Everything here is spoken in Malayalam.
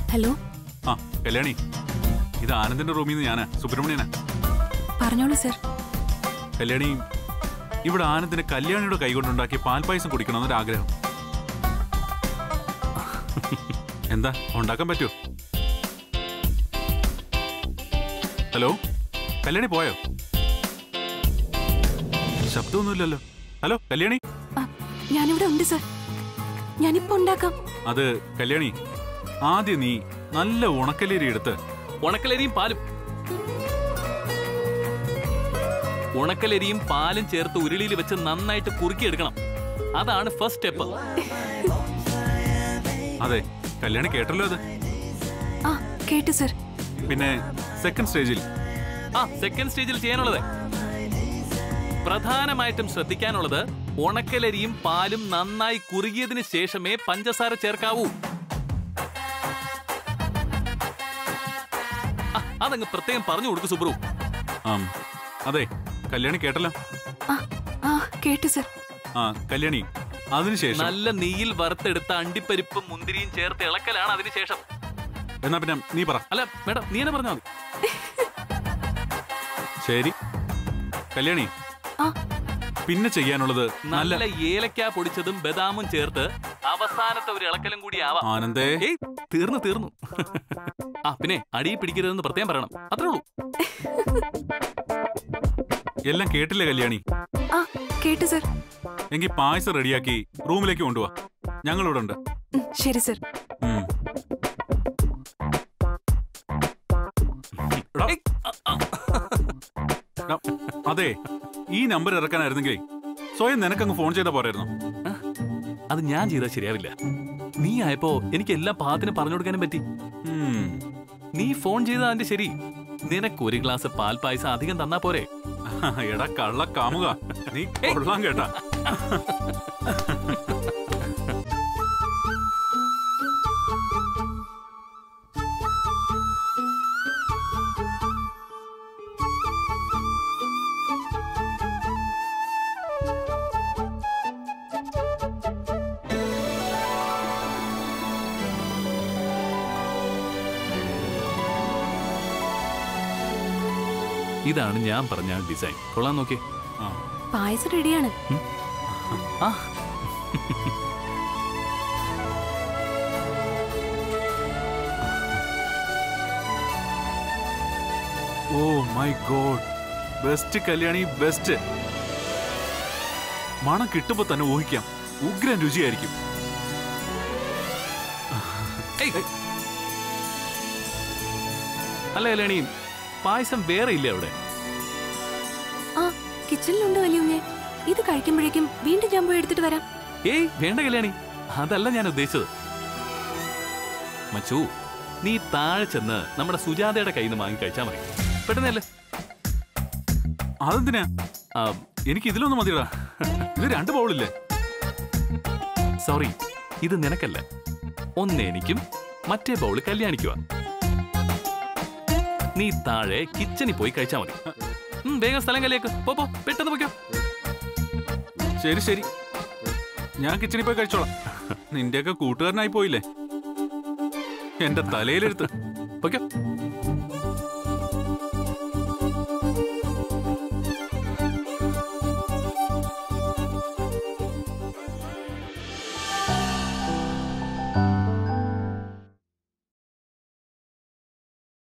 ഹലോ. ആ കല്യാണി, ഇത് ആനന്ദിന്റെ റൂമിൽ നിന്ന് ഞാനാ, സുബ്രഹ്മണ്യനാ. പറഞ്ഞോളൂ സർ. കല്യാണി, ഇവിടെ ആനന്ദിന് കല്യാണിയുടെ കൈകൊണ്ടുണ്ടാക്കിയ പാൽപ്പായസം കുടിക്കണമെന്നൊരാഗ്രഹം. എന്താ ഉണ്ടാക്കാൻ പറ്റുമോ? ഹലോ, കല്യാണി പോയോ? ശബ്ദമൊന്നുമില്ലല്ലോ. ഹലോ കല്യാണി. ഞാനിവിടെ ഉണ്ട് സർ, ഞാനിപ്പോ ഉണ്ടാക്കാം. അത് കല്യാണി, ആദ്യം നീ നല്ല ഉണക്കലേരി എടുത്ത് ഉണക്കലരിയും പാലും ചേർത്ത് ഉരുളിയിൽ വെച്ച് നന്നായിട്ട് കുറുക്കിയെടുക്കണം. അതാണ് ഫസ്റ്റ് സ്റ്റെപ്പ്. അതെ, കല്യാണി കേട്ടല്ലോ അത്. ആ കേട്ടു സർ. പിന്നെ സെക്കൻഡ് സ്റ്റേജിൽ ചെയ്യാനുള്ളത്, പ്രധാനമായിട്ടും ശ്രദ്ധിക്കാനുള്ളത്, ഉണക്കലരിയും പാലും നന്നായി കുറുകിയതിന് ശേഷമേ പഞ്ചസാര ചേർക്കാവൂ. അതങ്ങ് പ്രത്യേകം പറഞ്ഞു കൊടുക്കു സുബ്രു. അതെ, കല്യാണി കേട്ടല്ലോ. കേട്ടു സർ. കല്യാണി, അതിനുശേഷം നല്ല നെയ്യിൽ വറുത്തെടുത്ത അണ്ടിപ്പരിപ്പും മുന്തിരിയും ചേർത്ത് ഇളക്കലാണ് അതിനുശേഷം. എന്നാ പിന്നെ നീ പറ. അല്ല മേഡം, നീ തന്നെ പറഞ്ഞാൽ മതി. ശരി കല്യാണി, പിന്നെ ചെയ്യാനുള്ളത് നല്ല ഏലക്ക പൊടിച്ചതും ബദാമും ചേർത്ത് അവസാനത്തെ ഒരു ഇളക്കലും കൂടി ആവാം. ആനന്ദേ, തീർന്നു. പിന്നെ അടിയിൽ പിടിക്കരുതെന്ന് പ്രത്യേകം പറയണം, അത്രേ ഉള്ളൂ. എല്ലാം കേട്ടില്ലേ കല്യാണി? കേട്ടു സർ. എങ്കിൽ പായസം റെഡിയാക്കി റൂമിലേക്ക് കൊണ്ടുപോവാ, ഞങ്ങളിവിടെ ഉണ്ട്. ശരി സർ. അതെ, ഈ നമ്പർ ഇറക്കാനായിരുന്നെങ്കിൽ സ്വയം നിനക്കങ്ങ് ഫോൺ ചെയ്താ പോരായിരുന്നു. അത് ഞാൻ ചെയ്താൽ ശരിയാവില്ല. നീ ആയപ്പോ എനിക്ക് എല്ലാ പാത്തിനും പറഞ്ഞു കൊടുക്കാനും പറ്റി. നീ ഫോൺ ചെയ്താ അതിന്റെ ശരി. നിനക്ക് ഒരു ഗ്ലാസ് പാൽ പായസം അധികം തന്നാ പോരെ? എടാ കള്ള കാമുക, നീ കൊള്ളാം കേട്ടാ. ഇതാണ് ഞാൻ പറഞ്ഞ ഡിസൈൻ. കൊള്ളാൻ നോക്കി. പായസം റെഡിയാണ്. Oh my God, best Kalyani, best. മണം കിട്ടുമ്പോ തന്നെ ഊഹിക്കാം, ഉഗ്രൻ രുചിയായിരിക്കും. അല്ല കല്യാണി, പായസം വേറെ ഇല്ലേ അവിടെ? കിച്ചണിലുണ്ട് വലിയ. ഇത് കഴിക്കുമ്പോഴേക്കും വീണ്ടും ഞാൻ പോയി എടുത്തിട്ട് വരാം. വേണ്ട കല്യാണി, അതല്ല ഞാൻ ഉദ്ദേശിച്ചത്. മച്ചു, നീ താഴെ ചെന്ന് നമ്മുടെ സുജാതയുടെ കയ്യിൽ നിന്ന് വാങ്ങി കഴിച്ചാൽ മതി. പെട്ടെന്നല്ലേ? അതെന്തിനാ? എനിക്ക് ഇതിലൊന്നും മതിയടാ, ഇത് 2 ബൗളില്ലേ? സോറി, ഇത് നിനക്കല്ല. ഒന്ന് എനിക്കും മറ്റേ ബൗള് കല്യാണിക്കുവാ. നീ താഴെ കിച്ചണിൽ പോയി കഴിച്ചാ മതി. വേഗം സ്ഥലം കല്ലേക്ക് പോ, പെട്ടെന്ന് പോയിക്കോ. ശരി, ഞാൻ കിച്ചണിൽ പോയി കഴിച്ചോളാം. നിന്റെയൊക്കെ കൂട്ടുകാരനായി പോയില്ലേ, എന്റെ തലയിലെടുത്ത്. പോയിക്കോ.